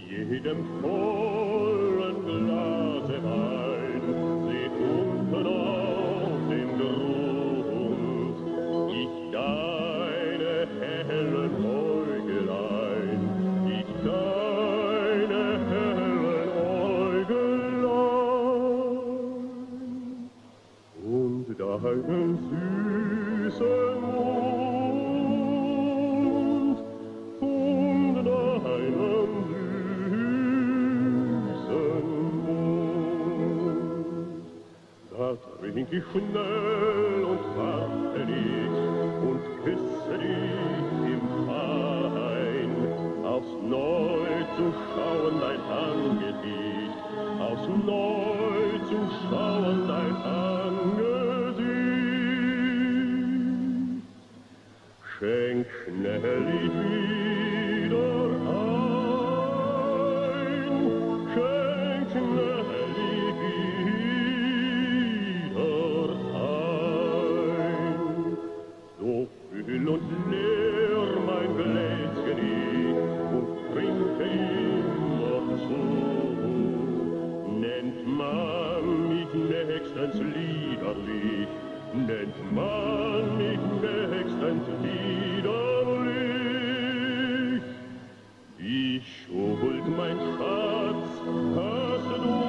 jedem vollen Glase Wein, seht unten auf dem Grund, ich deine hellen Äugelein, ich deine hellen Äugelein, und deinen süßen Mund, und deinen süßen Mund. Da trink ich schnell und warte dich und küsse dich im Verein, aufs Neu zu schauen dein Angesicht, aufs Neu zu schauen dein Angesicht. Schenk schnell ich wieder ein, schenk schnell ich wieder ein. So füll und leer mein Gläschen ich und trinke immer zu. Nennt man mich nächstens liederlich, nennt man mich nächstens liederlich. Die Schuld, mein Schatz, hast du